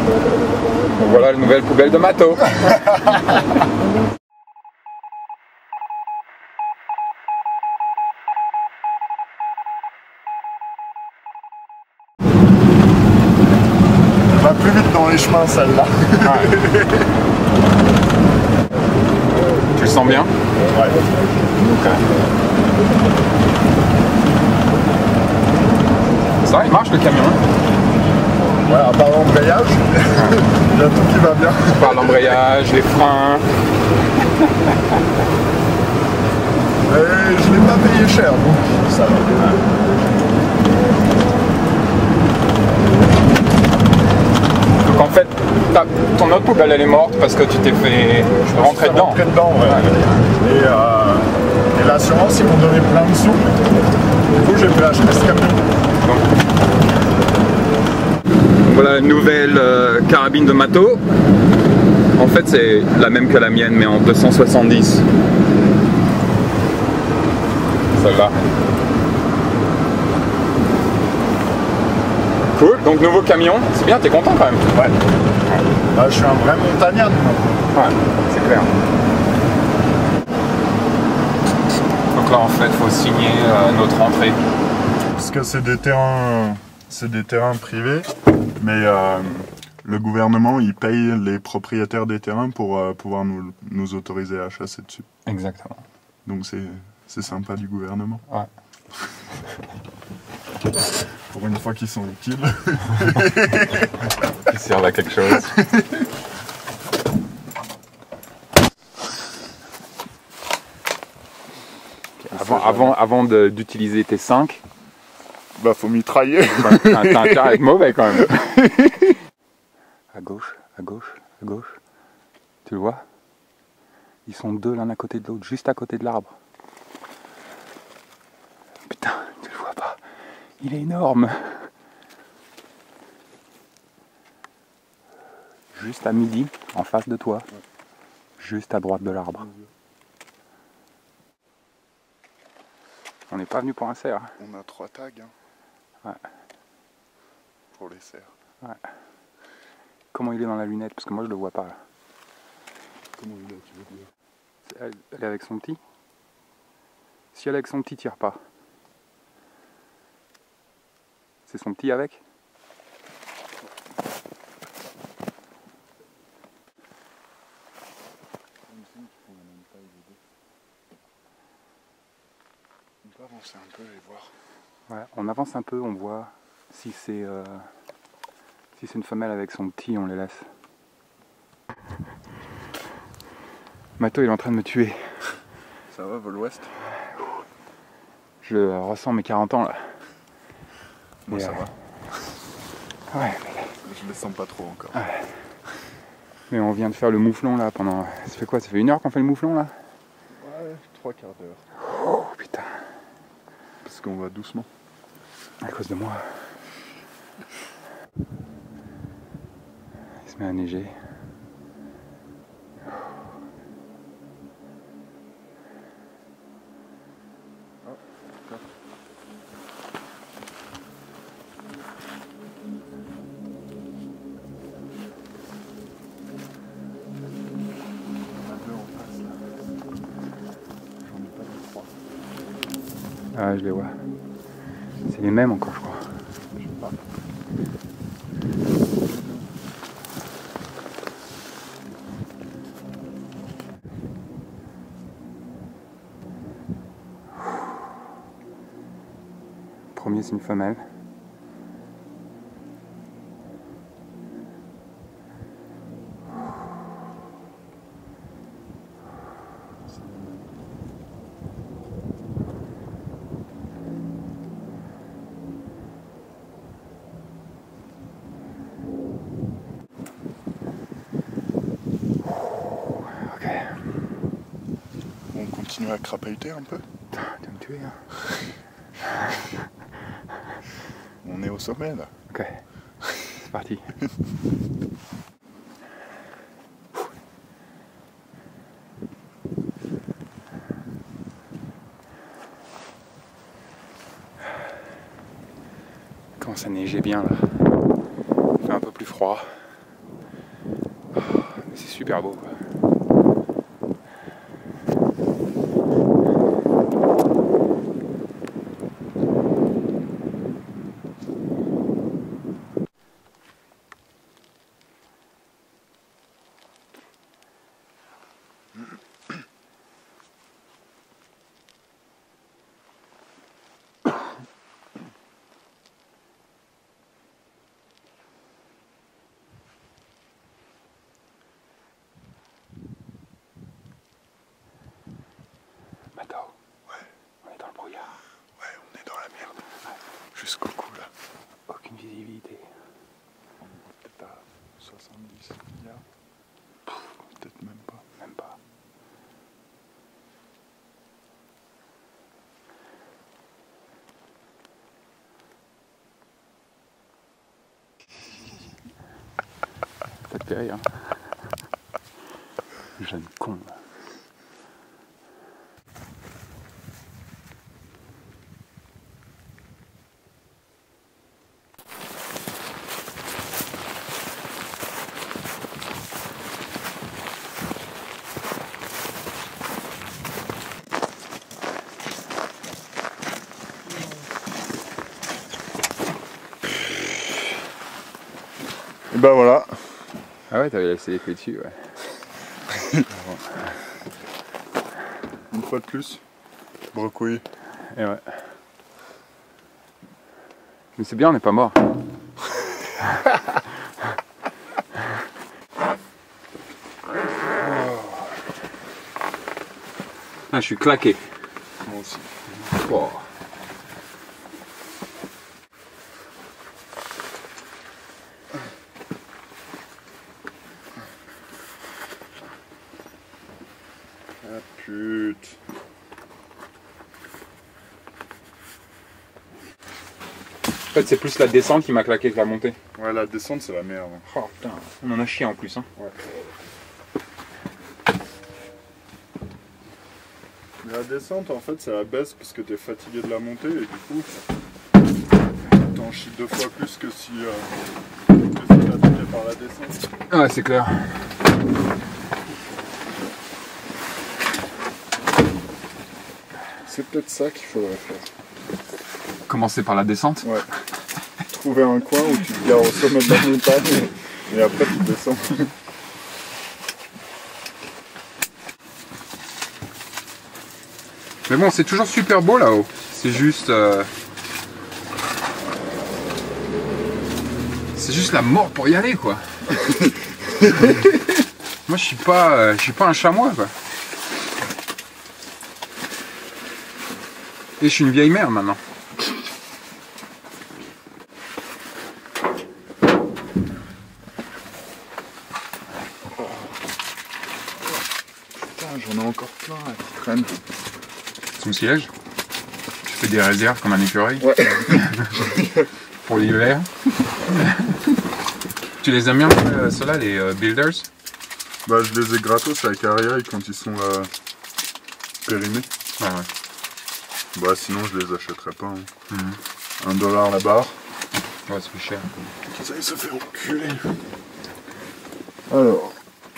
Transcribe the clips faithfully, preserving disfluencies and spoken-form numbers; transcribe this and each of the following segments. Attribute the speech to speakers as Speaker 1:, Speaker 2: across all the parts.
Speaker 1: Donc voilà la nouvelle poubelle de Mato.
Speaker 2: Elle va plus vite dans les chemins celle-là.
Speaker 1: Ouais. Tu le sens bien?
Speaker 2: Ouais.
Speaker 1: Okay. Ça, il marche le camion?
Speaker 2: Ouais, à part l'embrayage, il y a tout qui va bien.
Speaker 1: À part l'embrayage, les freins.
Speaker 2: Et je l'ai pas payé cher, donc ça va.
Speaker 1: Donc en fait, ta, ton autre poubelle elle est morte parce que tu t'es fait rentrer dedans.
Speaker 2: Rentrer dedans, ouais. ouais. Et, euh, et l'assurance, ils m'ont donné plein de sous. Du coup, j'ai pu acheter ce camion.
Speaker 1: Donc, voilà une nouvelle euh, carabine de Mato. En fait, c'est la même que la mienne, mais en deux cent soixante-dix. Celle-là. Cool, donc nouveau camion, c'est bien, t'es content quand même?
Speaker 2: Ouais. Bah, je suis un vrai montagnard.
Speaker 1: Ouais, c'est clair. Donc là en fait, il faut signer euh, notre entrée.
Speaker 2: Parce que c'est des terrains, c'est des terrains privés, mais euh, le gouvernement il paye les propriétaires des terrains pour euh, pouvoir nous, nous autoriser à chasser dessus.
Speaker 1: Exactement.
Speaker 2: Donc c'est c'est sympa du gouvernement.
Speaker 1: Ouais.
Speaker 2: Pour une fois qu'ils sont utiles.
Speaker 1: Ils servent à quelque chose. Avant, avant, avant d'utiliser tes cinq,
Speaker 2: bah faut mitrailler.
Speaker 1: T'as un intérêt à être mauvais quand même. À gauche, à gauche, à gauche. Tu le vois? Ils sont deux l'un à côté de l'autre, juste à côté de l'arbre. Putain, tu le vois pas? Il est énorme. Juste à midi, en face de toi. Juste à droite de l'arbre. On n'est pas venu pour un cerf.
Speaker 2: On a trois tags. Hein.
Speaker 1: Ouais.
Speaker 2: Pour les cerfs.
Speaker 1: Ouais. Comment il est dans la lunette? Parce que moi je le vois pas là.
Speaker 2: Comment il est, tu veux dire?
Speaker 1: Elle, elle est avec son petit? Si elle est avec son petit, tire pas. C'est son petit avec?
Speaker 2: On peut avancer un peu et voir.
Speaker 1: Ouais, on avance un peu, on voit si c'est euh, si c'est une femelle avec son petit, on les laisse. Mato il est en train de me tuer.
Speaker 2: Ça va, vol ouest?
Speaker 1: Je ressens mes quarante ans là.
Speaker 2: Moi
Speaker 1: Et
Speaker 2: ça
Speaker 1: euh...
Speaker 2: va.
Speaker 1: Ouais.
Speaker 2: Je les sens pas trop encore.
Speaker 1: Ouais. Mais on vient de faire le mouflon là pendant... Ça fait quoi? Ça fait une heure qu'on fait le mouflon là?
Speaker 2: Ouais, trois quarts d'heure.
Speaker 1: Oh putain.
Speaker 2: Parce qu'on va doucement.
Speaker 1: À cause de moi. Il se met à neiger. Ah, je les vois. C'est les mêmes encore, je crois.
Speaker 2: Je sais pas.
Speaker 1: Premier, c'est une femelle.
Speaker 2: On continue à crapahuter un peu.
Speaker 1: Tu vas me tuer, hein.
Speaker 2: On est au sommet là.
Speaker 1: Ok, c'est parti. Il commence à neiger bien là. Il fait un peu plus froid. super beau. Quoi. Macao. Ouais. On est dans le brouillard.
Speaker 2: Ouais, on est dans la merde. Ouais. Jusqu'au cou là.
Speaker 1: Aucune visibilité.
Speaker 2: On est peut-être à soixante-dix yards. Peut-être même pas.
Speaker 1: Même pas. Ça te fait rire. Jeune con.
Speaker 2: Et ben voilà.
Speaker 1: Ah ouais, t'avais laissé les clés dessus, ouais.
Speaker 2: Une fois de plus, brocouille.
Speaker 1: Et ouais. Mais c'est bien, on n'est pas mort. Ah, je suis claqué.
Speaker 2: Moi aussi.
Speaker 1: Oh.
Speaker 2: Ah pute.
Speaker 1: En fait, c'est plus la descente qui m'a claqué que la montée.
Speaker 2: Ouais, la descente c'est la merde.
Speaker 1: Oh putain, on en a chié en plus. Hein.
Speaker 2: Ouais. Mais la descente en fait c'est la baisse parce que t'es fatigué de la montée et du coup t'en chies deux fois plus que si euh, que si t'attaquais par la descente.
Speaker 1: Ouais, c'est clair.
Speaker 2: C'est peut-être ça qu'il faudrait faire.
Speaker 1: Commencer par la descente.
Speaker 2: Ouais. Trouver un coin où tu te gares au sommet de la montagne et, et après tu descends.
Speaker 1: Mais bon, c'est toujours super beau là-haut. C'est juste... Euh... C'est juste la mort pour y aller, quoi. Moi, je suis pas, euh, je suis pas un chamois, quoi. Et je suis une vieille mère, maintenant.
Speaker 2: Putain, j'en ai encore plein là, qui traînent.
Speaker 1: Son siège. Tu fais des réserves comme un écureuil.
Speaker 2: Ouais.
Speaker 1: Pour l'hiver. Tu les aimes bien, euh, ceux-là, les euh, builders?
Speaker 2: Bah, je les ai gratos avec Ariel quand ils sont euh, périmés.
Speaker 1: Ah ouais.
Speaker 2: Bah, sinon, je les achèterais pas. Hein.
Speaker 1: Mmh.
Speaker 2: Un dollar la barre.
Speaker 1: Ouais, c'est plus cher.
Speaker 2: Ça, il se fait enculer. Alors.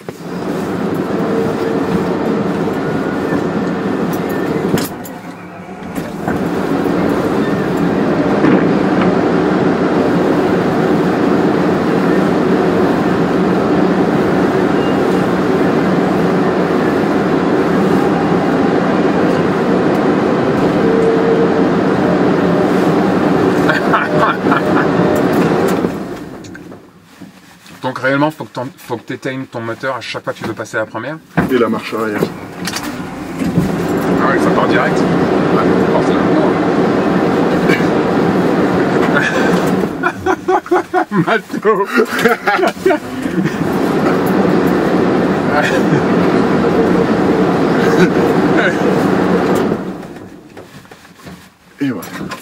Speaker 1: Donc réellement, faut que faut que tu éteignes ton moteur à chaque fois que tu veux passer à la première.
Speaker 2: Et la marche arrière.
Speaker 1: Ah ouais, ça part direct. Ouais, forcément. Mato.
Speaker 2: Et voilà.